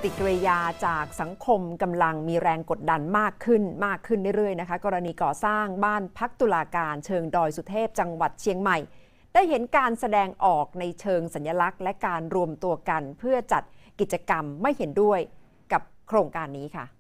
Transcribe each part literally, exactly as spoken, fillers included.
ฏิกิริยาจากสังคมกำลังมีแรงกดดันมากขึ้นมากขึ้นเรื่อยๆนะคะกรณีก่อสร้างบ้านพักตุลาการเชิงดอยสุเทพจังหวัดเชียงใหม่ได้เห็นการแสดงออกในเชิงสัญลักษณ์และการรวมตัวกันเพื่อจัดกิจกรรมไม่เห็นด้วยกับโครงการนี้ค่ะ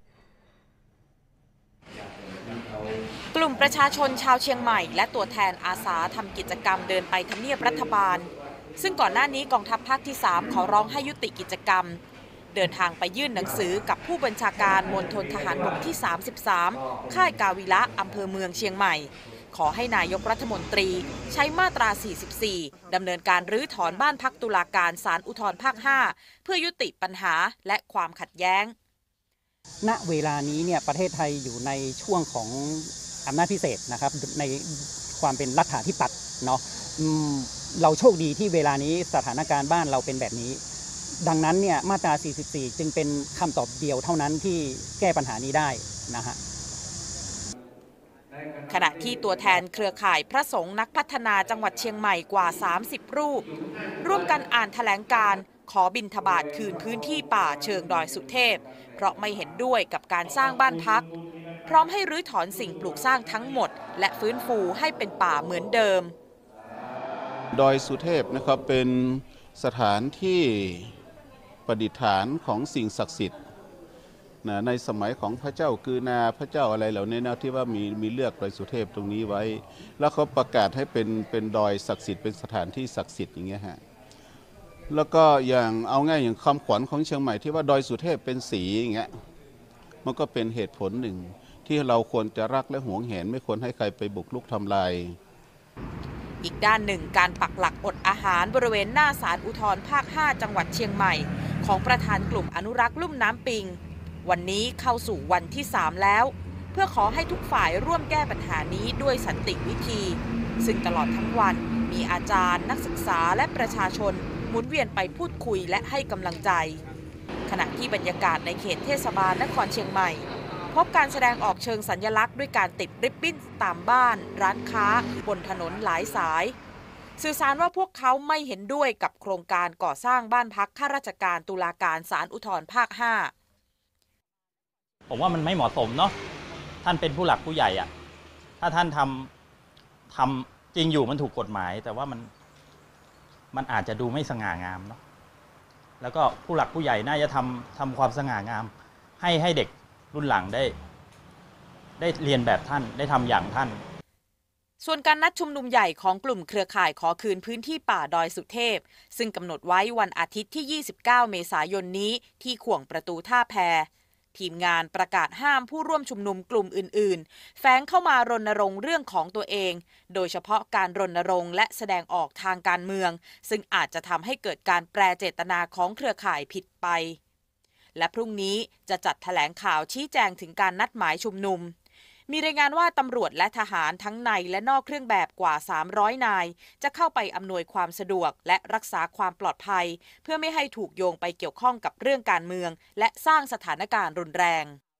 กลุ่มประชาชนชาวเชียงใหม่และตัวแทนอาสาทำกิจกรรมเดินไปทำเนียบรัฐบาลซึ่งก่อนหน้านี้กองทัพภาคที่สามขอร้องให้ยุติกิจกรรมเดินทางไปยื่นหนังสือกับผู้บัญชาการมณฑลทหารบกที่สามสิบสามค่ายกาวิระอำเภอเมืองเชียงใหม่ขอให้นายกรัฐมนตรีใช้มาตราสี่สิบสี่ดำเนินการรื้อถอนบ้านพักตุลาการศาลอุทธรภาคห้าเพื่อยุติปัญหาและความขัดแย้งณเวลานี้เนี่ยประเทศไทยอยู่ในช่วงของอำนาจพิเศษนะครับในความเป็นรัฐาธิปัตย์เนาะเราโชคดีที่เวลานี้สถานการณ์บ้านเราเป็นแบบนี้ดังนั้นเนี่ยมาตราสี่สิบสี่จึงเป็นคำตอบเดียวเท่านั้นที่แก้ปัญหานี้ได้นะฮะขณะที่ตัวแทนเครือข่ายพระสงฆ์นักพัฒนาจังหวัดเชียงใหม่กว่าสามสิบรูปร่วมกันอ่านแถลงการณ์ขอบิณฑบาตคืนพื้นที่ป่าเชิงดอยสุเทพเพราะไม่เห็นด้วยกับการสร้างบ้านพักพร้อมให้รื้อถอนสิ่งปลูกสร้างทั้งหมดและฟื้นฟูให้เป็นป่าเหมือนเดิมดอยสุเทพนะครับเป็นสถานที่ประดิษฐานของสิ่งศักดิ์สิทธิ์นะในสมัยของพระเจ้ากือนาพระเจ้าอะไรเหล่านี้นะที่ว่ามีมีเลือกดอยสุเทพตรงนี้ไว้แล้วเขาประกาศให้เป็นเป็นดอยศักดิ์สิทธิ์เป็นสถานที่ศักดิ์สิทธิ์อย่างเงี้ยฮะแล้วก็อย่างเอาง่ายอย่างคำขวัญของเชียงใหม่ที่ว่าดอยสุเทพเป็นสีอย่างเงี้ยมันก็เป็นเหตุผลหนึ่งที่เราควรจะรักและหวงแหนไม่ควรให้ใครไปบุกรุกทำลายอีกด้านหนึ่งการปักหลักอดอาหารบริเวณหน้าศาลอุทธรภาคห้าจังหวัดเชียงใหม่ของประธานกลุ่มอนุรักษ์ลุ่มน้ำปิงวันนี้เข้าสู่วันที่สามแล้วเพื่อขอให้ทุกฝ่ายร่วมแก้ปัญหานี้ด้วยสันติวิธีซึ่งตลอดทั้งวันมีอาจารย์นักศึกษาและประชาชนหมุนเวียนไปพูดคุยและให้กำลังใจขณะที่บรรยากาศในเขตเทศบาลนครเชียงใหม่พบการแสดงออกเชิงสัญลักษณ์ด้วยการติดริบบิ้นตามบ้านร้านค้าบนถนนหลายสายสื่อสารว่าพวกเขาไม่เห็นด้วยกับโครงการก่อสร้างบ้านพักข้าราชการตุลาการศาลอุทธรภาคห้าผมว่ามันไม่เหมาะสมเนาะท่านเป็นผู้หลักผู้ใหญ่อะถ้าท่านทำทำจริงอยู่มันถูกกฎหมายแต่ว่ามันมันอาจจะดูไม่สง่างามเนาะแล้วก็ผู้หลักผู้ใหญ่น่าจะทำทำความสง่างามให้ให้เด็กรุ่นหลังได้ได้เรียนแบบท่านได้ทำอย่างท่านส่วนการนัดชุมนุมใหญ่ของกลุ่มเครือข่ายขอคืนพื้นที่ป่าดอยสุเทพซึ่งกำหนดไว้วันอาทิตย์ที่ยี่สิบเก้าเมษายนนี้ที่ขวงประตูท่าแพทีมงานประกาศห้ามผู้ร่วมชุมนุมกลุ่มอื่นๆแฝงเข้ามารณรงค์เรื่องของตัวเองโดยเฉพาะการรณรงค์และแสดงออกทางการเมืองซึ่งอาจจะทำให้เกิดการแปรเจตนาของเครือข่ายผิดไปและพรุ่งนี้จะจัดแถลงข่าวชี้แจงถึงการนัดหมายชุมนุมมีรายงานว่าตำรวจและทหารทั้งในและนอกเครื่องแบบกว่าสามร้อยนายจะเข้าไปอำนวยความสะดวกและรักษาความปลอดภัยเพื่อไม่ให้ถูกโยงไปเกี่ยวข้องกับเรื่องการเมืองและสร้างสถานการณ์รุนแรง